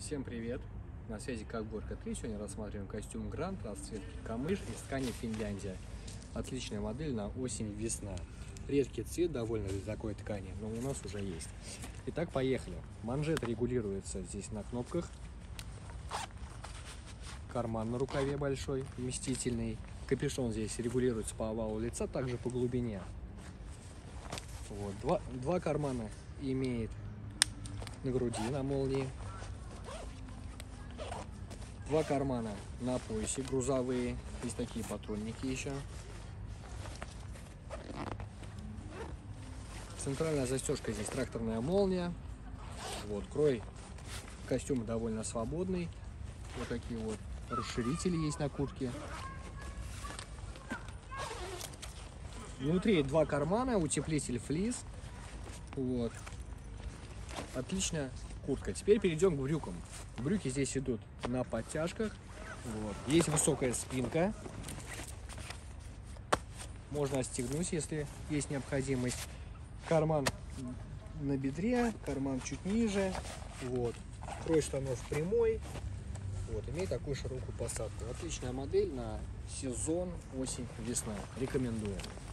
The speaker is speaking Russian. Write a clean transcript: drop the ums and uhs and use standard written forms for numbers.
Всем привет! На связи Кагборка 3. Сегодня рассматриваем костюм Грант расцветки камыш из ткани Финляндия. Отличная модель на осень-весна. Редкий цвет довольно для такой ткани, но у нас уже есть. Итак, поехали. Манжет регулируется здесь на кнопках. Карман на рукаве большой, вместительный. Капюшон здесь регулируется по овалу лица, также по глубине. Вот. Два кармана имеет на груди, на молнии. Два кармана на поясе, грузовые. Есть такие патронники еще. Центральная застежка здесь тракторная молния. Вот, крой костюма довольно свободный. Вот такие вот расширители есть на куртке. Внутри два кармана, утеплитель флис. Вот. Отличная куртка. Теперь перейдем к брюкам. Брюки здесь идут на подтяжках. Вот. Есть высокая спинка. Можно отстегнуть, если есть необходимость. Карман на бедре, карман чуть ниже. Вот. Крой штанов прямой. Вот. Имеет такую широкую посадку. Отличная модель на сезон осень-весна. Рекомендую.